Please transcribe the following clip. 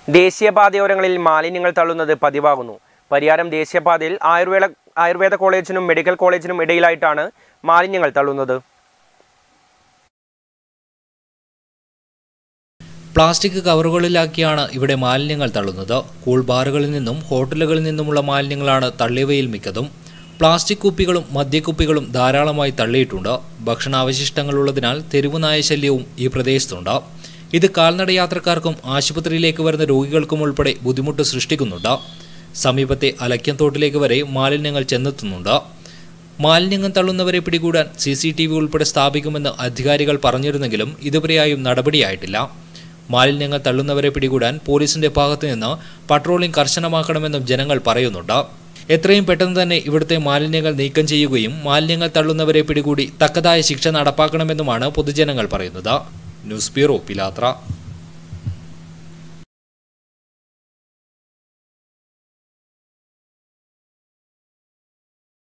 ദേശീയപാതയോരങ്ങളിൽ മാലിന്യങ്ങൾ തള്ളുന്നത് പതിവാകുന്നു. പരിയാരം ദേശീയപാതയിൽ ആയുർവേദ കോളേജിനും മെഡിക്കൽ കോളേജിനും ഇടയിലായിട്ടാണ് മാലിന്യങ്ങൾ തള്ളുന്നത്. പ്ലാസ്റ്റിക് കവറുകളിലാക്കിയാണ് ഇവിടെ മാലിന്യങ്ങൾ തള്ളുന്നത്. കൂൾ ബാറുകളിൽ നിന്നും ഹോട്ടലുകളിൽ നിന്നുമുള്ള മാലിന്യങ്ങളാണ് തള്ളിയവയിൽ മിക്കതും. പ്ലാസ്റ്റിക് കുപ്പികളും മദ്യക്കുപ്പികളും ധാരാളമായി തള്ളിയിട്ടുണ്ട്. ഭക്ഷണാവശിഷ്ടങ്ങളുള്ളതിനാൽ തെരുവുനായ ശല്യവും ഈ പ്രദേശത്തുണ്ട്. ഇത് കാൽനട യാത്രക്കാർക്കും ആശുപത്രിയിലേക്ക് വരുന്ന രോഗികൾക്കും ഉൾപ്പെടെ ബുദ്ധിമുട്ട് സൃഷ്ടിക്കുന്നുണ്ട്. സമീപത്തെ അലക്യംതോട്ടിലേക്ക് വരെ മാലിന്യങ്ങൾ ചെന്നെത്തുന്നുണ്ട്. മാലിന്യങ്ങൾ തള്ളുന്നവരെ പിടികൂടാൻ CCTV ഉൾപ്പെടെ സ്ഥാപിക്കുമെന്ന് അധികാരികൾ പറഞ്ഞിരുന്നെങ്കിലും ഇതുവരെയായും നടപടിയായിട്ടില്ല. മാലിന്യങ്ങൾ തള്ളുന്നവരെ പിടികൂടാൻ പോലീസിന്റെ ഭാഗത്തുനിന്ന് പട്രോളിംഗ് കർശനമാക്കണമെന്നും ജനങ്ങൾ പറയുന്നുണ്ട്. എത്രയും പെട്ടെന്ന് തന്നെ ഇവിടുത്തെ മാലിന്യങ്ങൾ നീക്കം ചെയ്യുകയും മാലിന്യങ്ങൾ തള്ളുന്നവരെ പിടികൂടി തക്കതായ ശിക്ഷ നടപ്പാക്കണമെന്നുമാണ് പൊതുജനങ്ങൾ പറയുന്നത്. ന്യൂസ് ബ്യൂറോ, പിലാത്ര.